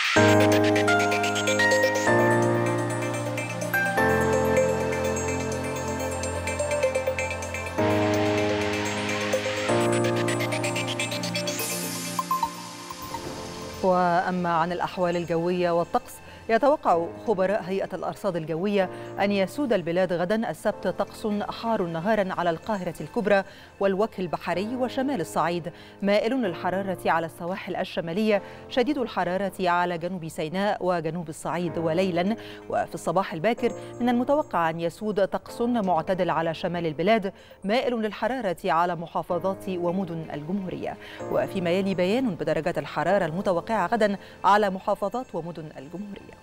وأما عن الأحوال الجوية والطقس، يتوقع خبراء هيئة الأرصاد الجوية أن يسود البلاد غدا السبت طقس حار نهارا على القاهرة الكبرى والوجه البحري وشمال الصعيد، مائل للحرارة على السواحل الشمالية، شديد الحرارة على جنوب سيناء وجنوب الصعيد. وليلا وفي الصباح الباكر من المتوقع أن يسود طقس معتدل على شمال البلاد، مائل للحرارة على محافظات ومدن الجمهورية. وفيما يلي بيان بدرجات الحرارة المتوقعة غدا على محافظات ومدن الجمهورية.